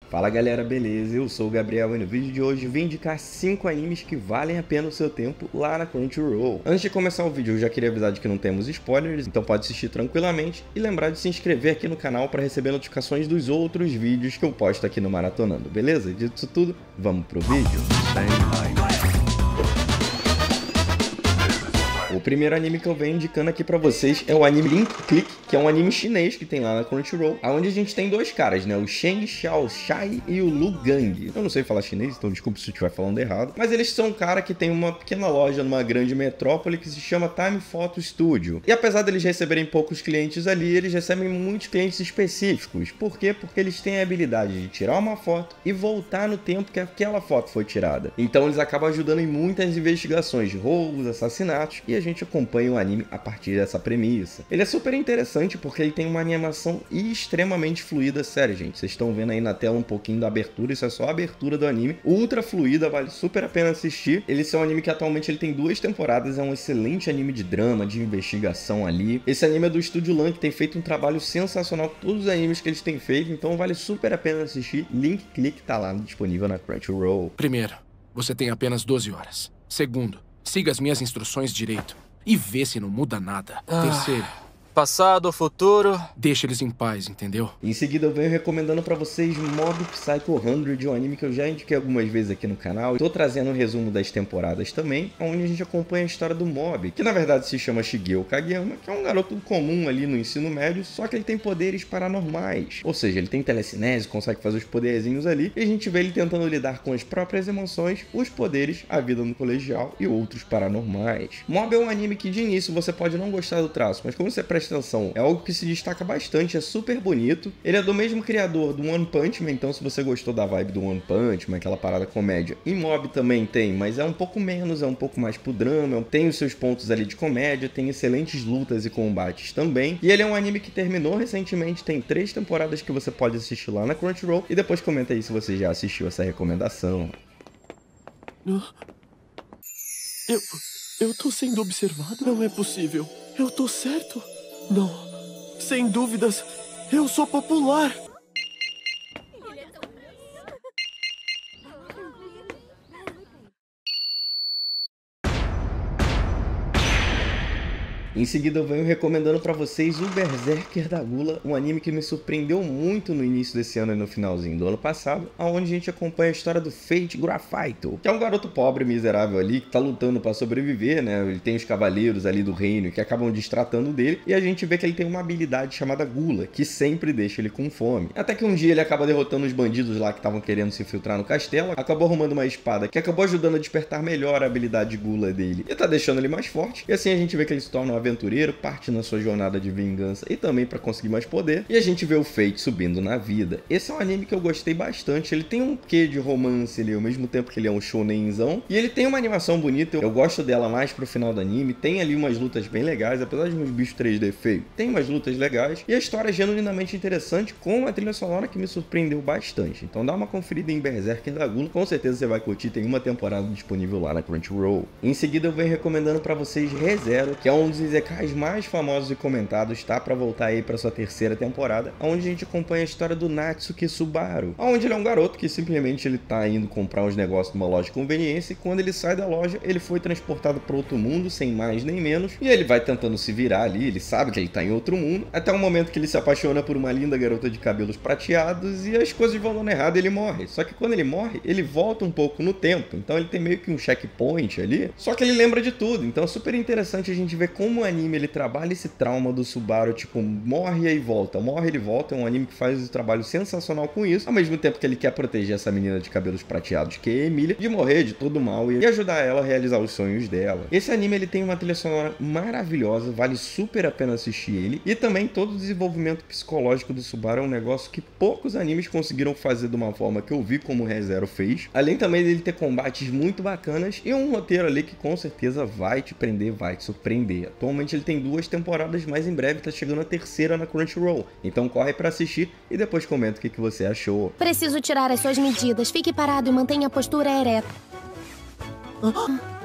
Fala galera, beleza? Eu sou o Gabriel e no vídeo de hoje vim indicar 5 animes que valem a pena o seu tempo lá na Crunchyroll. Antes de começar o vídeo eu já queria avisar de que não temos spoilers, então pode assistir tranquilamente e lembrar de se inscrever aqui no canal para receber notificações dos outros vídeos que eu posto aqui no Maratonando, beleza? Dito isso tudo, vamos pro vídeo? O primeiro anime que eu venho indicando aqui pra vocês é o anime Link Click, que é um anime chinês que tem lá na Crunchyroll, onde a gente tem dois caras, né? O Sheng Xiaoshai e o Lu Gang. Eu não sei falar chinês, então desculpa se eu estiver falando errado. Mas eles são um cara que tem uma pequena loja numa grande metrópole que se chama Time Photo Studio. E apesar deles receberem poucos clientes ali, eles recebem muitos clientes específicos. Por quê? Porque eles têm a habilidade de tirar uma foto e voltar no tempo que aquela foto foi tirada. Então eles acabam ajudando em muitas investigações de roubos, assassinatos, e a gente acompanha o anime a partir dessa premissa. Ele é super interessante porque ele tem uma animação extremamente fluida, sério gente, vocês estão vendo aí na tela um pouquinho da abertura, isso é só a abertura do anime, ultra fluida, vale super a pena assistir. Ele é um anime que atualmente ele tem 2 temporadas, é um excelente anime de drama, de investigação ali. Esse anime é do Estúdio Lan, que tem feito um trabalho sensacional com todos os animes que eles têm feito, então vale super a pena assistir. Link Click tá lá disponível na Crunchyroll. Primeiro, você tem apenas 12 horas. Segundo, siga as minhas instruções direito e vê se não muda nada. Terceiro, passado, futuro... deixa eles em paz, entendeu? Em seguida eu venho recomendando pra vocês Mob Psycho 100, um anime que eu já indiquei algumas vezes aqui no canal. Tô trazendo um resumo das temporadas também, onde a gente acompanha a história do Mob, que na verdade se chama Shigeo Kageyama, que é um garoto comum ali no ensino médio, só que ele tem poderes paranormais. Ou seja, ele tem telecinese, consegue fazer os poderzinhos ali, e a gente vê ele tentando lidar com as próprias emoções, os poderes, a vida no colegial e outros paranormais. Mob é um anime que de início você pode não gostar do traço, mas quando você presta atenção, é algo que se destaca bastante, é super bonito. Ele é do mesmo criador do One Punch Man, então se você gostou da vibe do One Punch Man, aquela parada comédia, e Mob também tem, mas é um pouco menos, é um pouco mais pro drama, tem os seus pontos ali de comédia, tem excelentes lutas e combates também. E ele é um anime que terminou recentemente, tem 3 temporadas que você pode assistir lá na Crunchyroll, e depois comenta aí se você já assistiu essa recomendação. Eu tô sendo observado? Não é possível. Eu tô certo? Não. Sem dúvidas, eu sou popular. Em seguida eu venho recomendando pra vocês o Berserker da Gula, um anime que me surpreendeu muito no início desse ano e no finalzinho do ano passado, onde a gente acompanha a história do Fate Graphito, que é um garoto pobre e miserável ali, que tá lutando pra sobreviver, né? Ele tem os cavaleiros ali do reino que acabam destratando dele, e a gente vê que ele tem uma habilidade chamada Gula, que sempre deixa ele com fome. Até que um dia ele acaba derrotando os bandidos lá que estavam querendo se infiltrar no castelo, acabou arrumando uma espada que acabou ajudando a despertar melhor a habilidade Gula dele, e tá deixando ele mais forte, e assim a gente vê que ele se torna um aventureiro, parte na sua jornada de vingança e também para conseguir mais poder, e a gente vê o Fate subindo na vida. Esse é um anime que eu gostei bastante, ele tem um quê de romance ali, ao mesmo tempo que ele é um shonenzão, e ele tem uma animação bonita, eu gosto dela mais pro final do anime, tem ali umas lutas bem legais, apesar de uns bichos 3D feio, tem umas lutas legais, e a história é genuinamente interessante, com uma trilha sonora que me surpreendeu bastante. Então dá uma conferida em Berserker da Gula, com certeza você vai curtir, tem uma temporada disponível lá na Crunchyroll. Em seguida eu venho recomendando para vocês ReZero, que é um dos isekais mais famosos e comentados, tá para voltar aí para sua 3ª temporada, onde a gente acompanha a história do Natsuki Subaru, onde ele é um garoto que simplesmente ele tá indo comprar uns negócios numa loja de conveniência, e quando ele sai da loja, ele foi transportado para outro mundo, sem mais nem menos, e ele vai tentando se virar ali, ele sabe que ele tá em outro mundo, até o momento que ele se apaixona por uma linda garota de cabelos prateados, e as coisas vão dando errado, ele morre. Só que quando ele morre, ele volta um pouco no tempo, então ele tem meio que um checkpoint ali, só que ele lembra de tudo, então é super interessante a gente ver como o anime ele trabalha esse trauma do Subaru, tipo, morre e aí volta, morre ele volta, é um anime que faz um trabalho sensacional com isso, ao mesmo tempo que ele quer proteger essa menina de cabelos prateados, que é a Emília, de morrer de todo mal e ajudar ela a realizar os sonhos dela. Esse anime ele tem uma trilha sonora maravilhosa, vale super a pena assistir ele, e também todo o desenvolvimento psicológico do Subaru é um negócio que poucos animes conseguiram fazer de uma forma que eu vi como o ReZero fez, além também dele ter combates muito bacanas e um roteiro ali que com certeza vai te prender, vai te surpreender. Atualmente ele tem 2 temporadas, mas em breve tá chegando a 3ª na Crunchyroll, então corre pra assistir e depois comenta o que você achou. Preciso tirar as suas medidas. Fique parado e mantenha a postura ereta.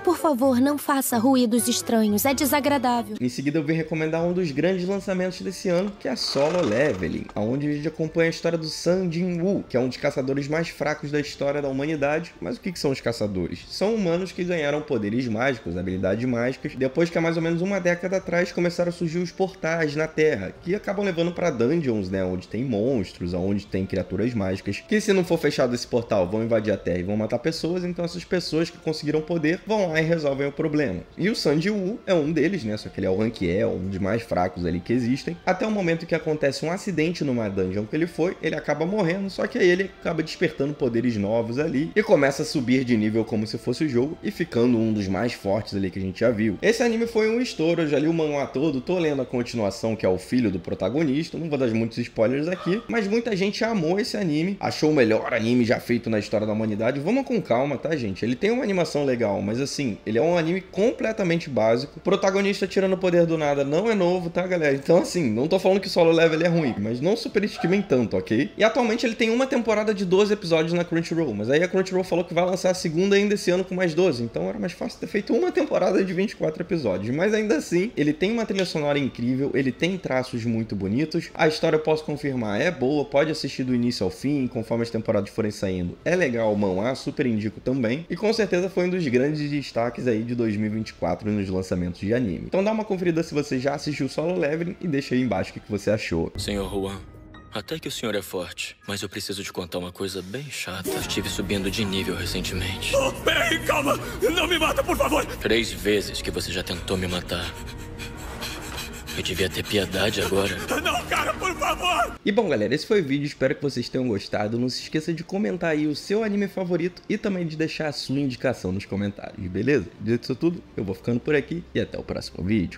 Por favor, não faça ruídos estranhos, é desagradável. Em seguida eu vim recomendar um dos grandes lançamentos desse ano, que é a Solo Leveling, onde a gente acompanha a história do Sun Jin-woo, que é um dos caçadores mais fracos da história da humanidade. Mas o que são os caçadores? São humanos que ganharam poderes mágicos, habilidades mágicas, depois que há mais ou menos uma década atrás começaram a surgir os portais na Terra, que acabam levando para dungeons, né, onde tem monstros, onde tem criaturas mágicas, que se não for fechado esse portal vão invadir a Terra e vão matar pessoas. Então essas pessoas que conseguiram poder vão lá e resolvem o problema. E o Sun Jin-woo é um deles, né? Só que ele é o rank E, um dos mais fracos ali que existem. Até o momento que acontece um acidente numa dungeon que ele foi, ele acaba morrendo, só que aí ele acaba despertando poderes novos ali e começa a subir de nível como se fosse o jogo e ficando um dos mais fortes ali que a gente já viu. Esse anime foi um estouro, eu já li o manhwa todo, tô lendo a continuação, que é o filho do protagonista, não vou dar muitos spoilers aqui, mas muita gente amou esse anime, achou o melhor anime já feito na história da humanidade. Vamos com calma, tá, gente? Ele tem uma animação legal, mas assim, ele é um anime completamente básico. O protagonista tirando o poder do nada não é novo, tá, galera? Então assim, não tô falando que Solo Leveling é ruim, mas não superestimem tanto, ok? E atualmente ele tem uma temporada de 12 episódios na Crunchyroll, mas aí a Crunchyroll falou que vai lançar a segunda ainda esse ano com mais 12, então era mais fácil ter feito uma temporada de 24 episódios. Mas ainda assim, ele tem uma trilha sonora incrível, ele tem traços muito bonitos, a história eu posso confirmar, é boa, pode assistir do início ao fim, conforme as temporadas forem saindo. É legal o manhwa, super indico também, e com certeza foi um dos grandes destaques aí de 2024 nos lançamentos de anime. Então dá uma conferida se você já assistiu Solo Leveling e deixa aí embaixo o que você achou. Senhor Juan, até que o senhor é forte, mas eu preciso te contar uma coisa bem chata. Estive subindo de nível recentemente. Oh, peraí, calma! Não me mata, por favor! 3 vezes que você já tentou me matar. Eu devia ter piedade agora. Não, cara, por favor! E bom, galera, esse foi o vídeo, espero que vocês tenham gostado. Não se esqueça de comentar aí o seu anime favorito e também de deixar a sua indicação nos comentários, beleza? Dito isso tudo, eu vou ficando por aqui e até o próximo vídeo.